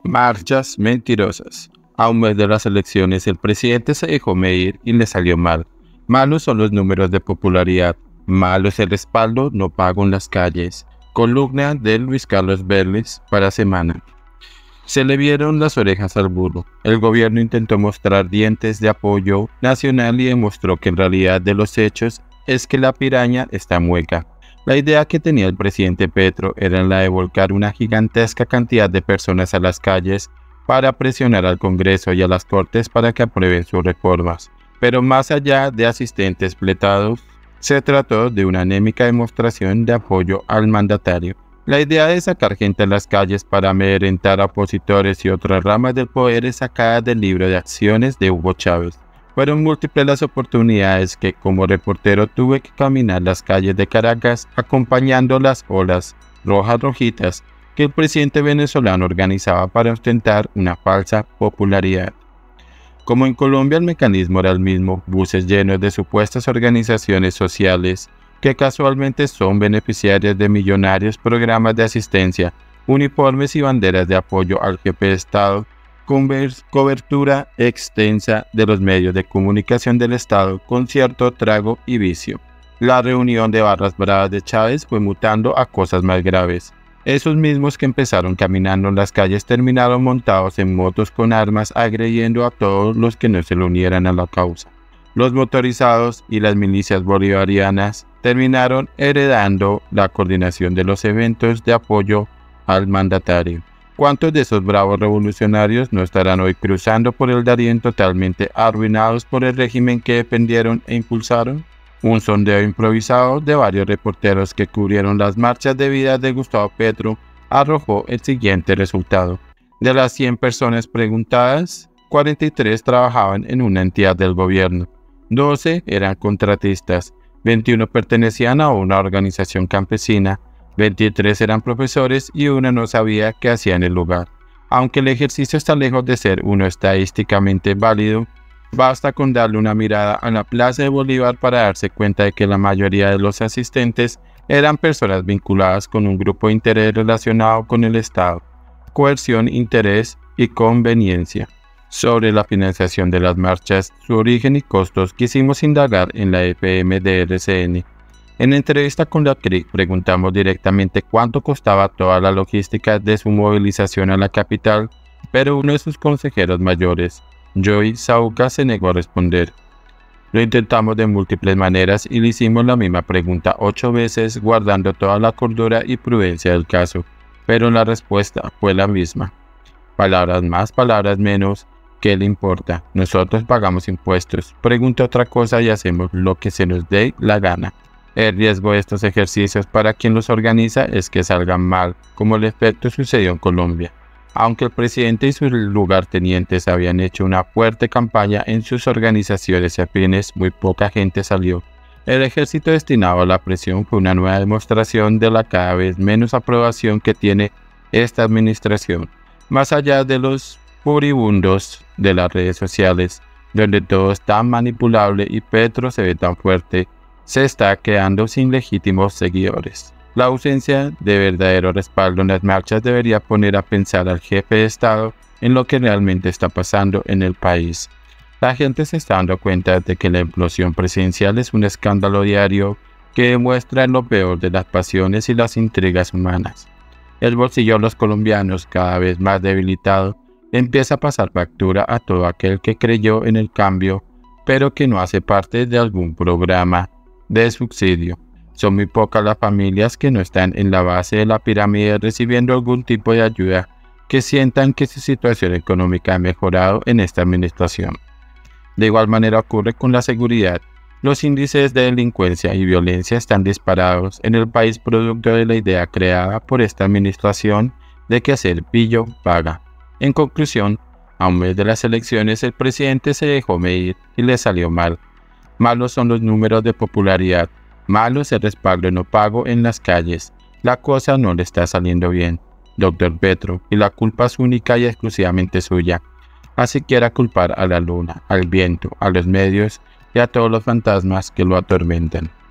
Marchas mentirosas. A un mes de las elecciones, el presidente se dejó medir y le salió mal. Malos son los números de popularidad. Malo es el respaldo no pago en las calles. Columna de Luis Carlos Vélez para Semana. Se le vieron las orejas al burro. El gobierno intentó mostrar dientes de apoyo nacional y demostró que en realidad de los hechos es que la piraña está mueca. La idea que tenía el presidente Petro era la de volcar una gigantesca cantidad de personas a las calles para presionar al Congreso y a las Cortes para que aprueben sus reformas. Pero más allá de asistentes pletados, se trató de una anémica demostración de apoyo al mandatario. La idea de sacar gente a las calles para amedrentar a opositores y otras ramas del poder es sacada del libro de acciones de Hugo Chávez. Fueron múltiples las oportunidades que como reportero tuve que caminar las calles de Caracas acompañando las olas rojitas que el presidente venezolano organizaba para ostentar una falsa popularidad. Como en Colombia el mecanismo era el mismo, buses llenos de supuestas organizaciones sociales que casualmente son beneficiarias de millonarios programas de asistencia, uniformes y banderas de apoyo al jefe de Estado, con cobertura extensa de los medios de comunicación del Estado con cierto trago y vicio. La reunión de barras bravas de Chávez fue mutando a cosas más graves. Esos mismos que empezaron caminando en las calles terminaron montados en motos con armas agrediendo a todos los que no se le unieran a la causa. Los motorizados y las milicias bolivarianas terminaron heredando la coordinación de los eventos de apoyo al mandatario. ¿Cuántos de esos bravos revolucionarios no estarán hoy cruzando por el Darién totalmente arruinados por el régimen que defendieron e impulsaron? Un sondeo improvisado de varios reporteros que cubrieron las marchas de vida de Gustavo Petro arrojó el siguiente resultado. De las 100 personas preguntadas, 43 trabajaban en una entidad del gobierno, 12 eran contratistas, 21 pertenecían a una organización campesina, 23 eran profesores y uno no sabía qué hacía en el lugar. Aunque el ejercicio está lejos de ser uno estadísticamente válido, basta con darle una mirada a la Plaza de Bolívar para darse cuenta de que la mayoría de los asistentes eran personas vinculadas con un grupo de interés relacionado con el Estado, coerción, interés y conveniencia. Sobre la financiación de las marchas, su origen y costos quisimos indagar en la FM de RCN. En entrevista con la CRIC preguntamos directamente cuánto costaba toda la logística de su movilización a la capital, pero uno de sus consejeros mayores, Joy Sauca, se negó a responder. Lo intentamos de múltiples maneras y le hicimos la misma pregunta 8 veces guardando toda la cordura y prudencia del caso, pero la respuesta fue la misma. Palabras más, palabras menos, ¿qué le importa? Nosotros pagamos impuestos, pregunte otra cosa y hacemos lo que se nos dé la gana. El riesgo de estos ejercicios para quien los organiza es que salgan mal, como el efecto sucedió en Colombia. Aunque el presidente y sus lugartenientes habían hecho una fuerte campaña en sus organizaciones afines, muy poca gente salió. El ejército destinado a la presión fue una nueva demostración de la cada vez menos aprobación que tiene esta administración. Más allá de los furibundos de las redes sociales, donde todo es tan manipulable y Petro se ve tan fuerte, se está quedando sin legítimos seguidores. La ausencia de verdadero respaldo en las marchas debería poner a pensar al jefe de Estado en lo que realmente está pasando en el país. La gente se está dando cuenta de que la implosión presidencial es un escándalo diario que demuestra lo peor de las pasiones y las intrigas humanas. El bolsillo de los colombianos, cada vez más debilitado, empieza a pasar factura a todo aquel que creyó en el cambio, pero que no hace parte de algún programa de subsidio. Son muy pocas las familias que no están en la base de la pirámide recibiendo algún tipo de ayuda que sientan que su situación económica ha mejorado en esta administración. De igual manera ocurre con la seguridad. Los índices de delincuencia y violencia están disparados en el país producto de la idea creada por esta administración de que hacer pillo paga. En conclusión, a un mes de las elecciones el presidente se dejó medir y le salió mal. Malos son los números de popularidad, malo es el respaldo no pago en las calles. La cosa no le está saliendo bien, doctor Petro, y la culpa es única y exclusivamente suya. Así quiera culpar a la luna, al viento, a los medios y a todos los fantasmas que lo atormentan.